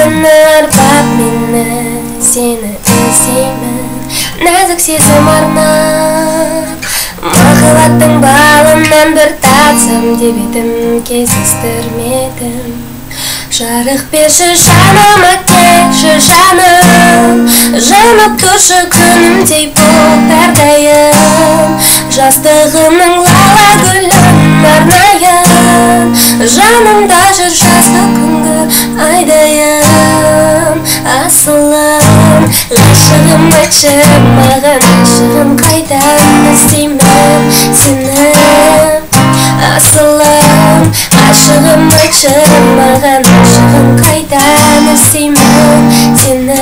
Жалыны арбап мені, сені іздеймін. Нәзік сезім арнап, махаббаттың балынан бір татсам деп едім, кездестірмедім. Жарық берші жаныма, келші жаным, жанып тұршы күнімдей болып әрдайым. Жастығымның лала гүлін арнайын, жанымда жүр жазғы күнгі айдайын. Асылым, ғашығым айтшы маған, ғашығым қайдан іздеймін сені. Асылым, ғашығым айтшы маған, ғашығым қайдан іздеймін сені.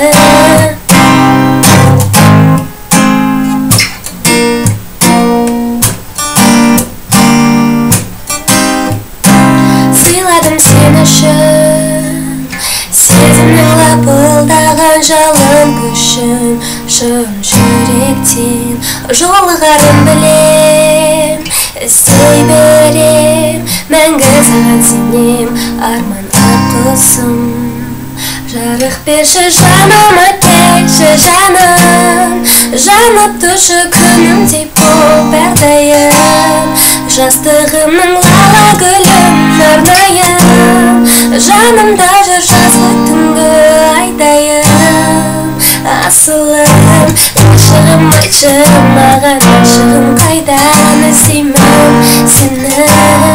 Сыйладым сен үшін, сезімнің лапылдаған жалын күшін. Шын жүректен жолығарын білем, іздей берем, мәңгі саған сенем, арман ақылсым. Жарық берші жаныма, келші жаным, жанып тұршы күнімдей болып әрдайым. Жастығымның лала гүлін арнайын, жанымда жүр жазғы түнгі айдайын. Асылым, ғашығым айтшы маған, ғашығым қайдан іздеймін сені.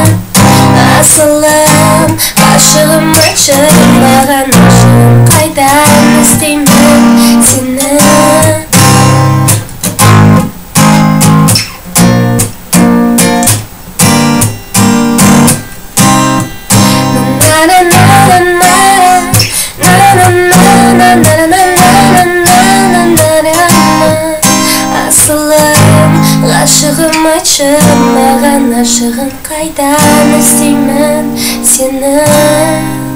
Асылым, ғашығым айтшы маған, ғашығым қайдан іздеймін сені. Асылым, ғашығым айтшы маған, ғашығым қайдан іздеймін сені.